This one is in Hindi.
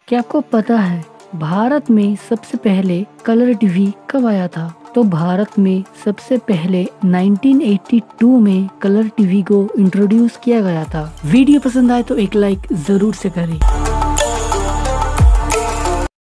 क्या आपको पता है भारत में सबसे पहले कलर टीवी कब आया था? तो भारत में सबसे पहले 1982 में कलर टीवी को इंट्रोड्यूस किया गया था। वीडियो पसंद आए तो एक लाइक जरूर से करें।